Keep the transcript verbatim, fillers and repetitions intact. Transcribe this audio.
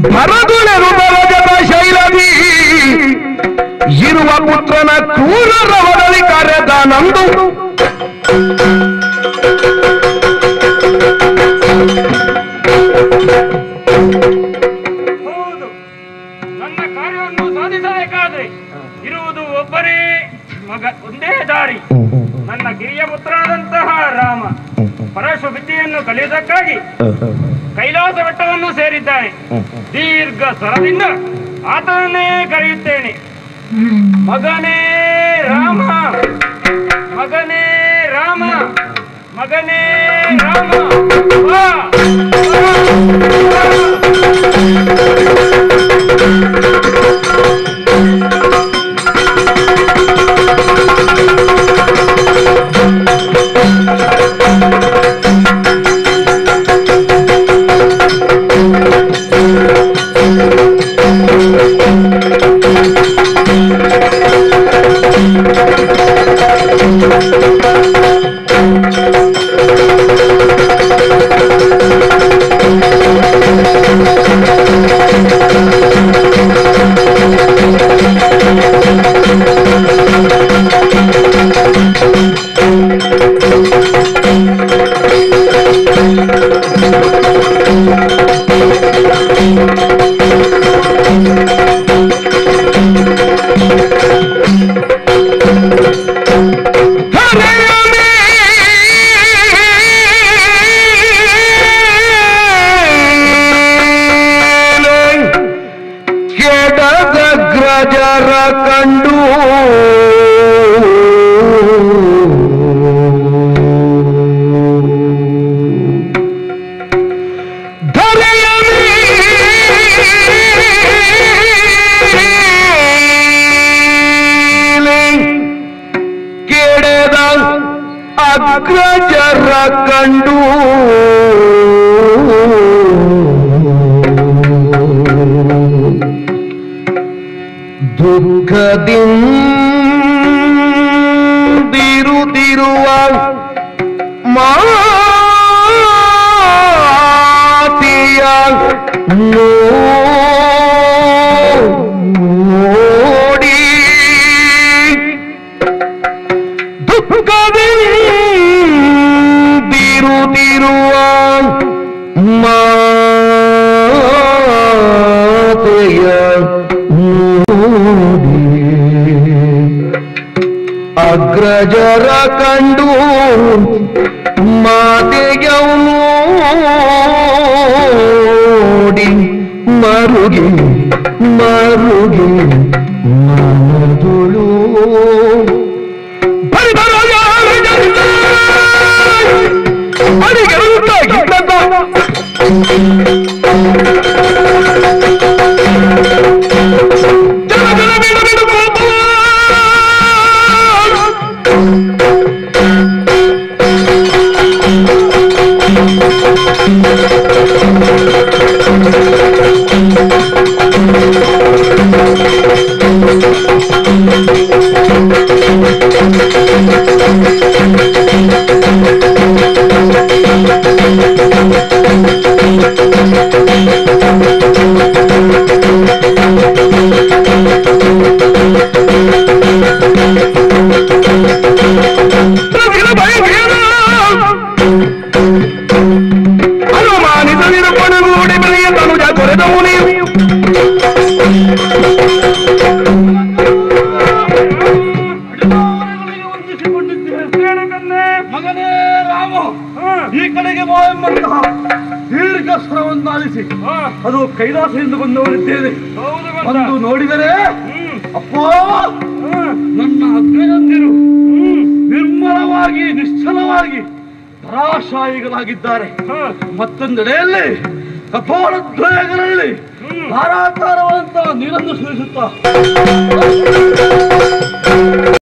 ಭರದುಳೆರು ಬರಜದ ಶೈಲದಿ ಇರುವ ಪುತ್ರನ ಕ್ರೂರರ ಒಡಲಿ ಕರೆದ ನಂದು ಹೌದು, ನನ್ನ ಕಾರ್ಯವನ್ನು ಸಾಧಿಸಬೇಕಾದ್ರೆ ಇರುವುದು ಒಬ್ಬರೇ ಮಗ, ಒಂದೇ ದಾರಿ. ನನ್ನ ಕಿರಿಯ ಪುತ್ರನಾದಂತಹ ರಾಮ ಪರಶು ವಿದ್ಯೆಯನ್ನು ಕಲಿಯುವುದಕ್ಕಾಗಿ ಕೈಲಾಸ ಬೆಟ್ಟವನ್ನು ಸೇರಿದ್ದಾನೆ. ದೀರ್ಘ ಸ್ವರದಿಂದ ಆತನನ್ನೇ ಕರೆಯುತ್ತೇನೆ. ಮಗನೇ ರಾಮ, ಮಗನೇ ರಾಮ, ಮಗನೇ ರಾಮ, ವಾ, ಜರ ಕಂಡು ಧರೆಯ ಮೇಲೆ ಕೆಡದ ಅಗ್ರಜರ ಕಂಡು ದುಃಖದಿಂದಿರುತ್ತಿರುವ ಮಾತಿಯ ನೋಡಿ ದುಃಖದಿಂದಿರುತ್ತಿರುವ ಮಾತೆಯ ಅಗ್ರಜರ ಕಂಡು ಮಾತೆಯ ನೋಡಿ ಮರುಗಿ ಮರುಗಿ ಮನದುಳು ಮಗನೇ ರಾಮ, ಈ ಕಡೆಗೆ ಬಾ ಎಂಬಂತಹ ದೀರ್ಘ ಸ್ವರವನ್ನಾಲಿಸಿ ಅದು ಕೈಲಾಸದಿಂದ ಬಂದವರಿದ್ದೇನೆ. ಬಂದು ನೋಡಿದರೆ ಅಪ್ಪ, ನನ್ನ ಅಗ್ರಜಂದಿರು ನಿರ್ಮಲವಾಗಿ ನಿಶ್ಚಲವಾಗಿ ಪರಾಶಾಯಿಗಳಾಗಿದ್ದಾರೆ. ಮತ್ತೊಂದೆಡೆಯಲ್ಲಿ ಕಪೋಲದ್ವಯಗಳಲ್ಲಿ ಧಾರಾಕಾರವಾದಂತಹ ನೀರನ್ನು ಸುರಿಸುತ್ತಾ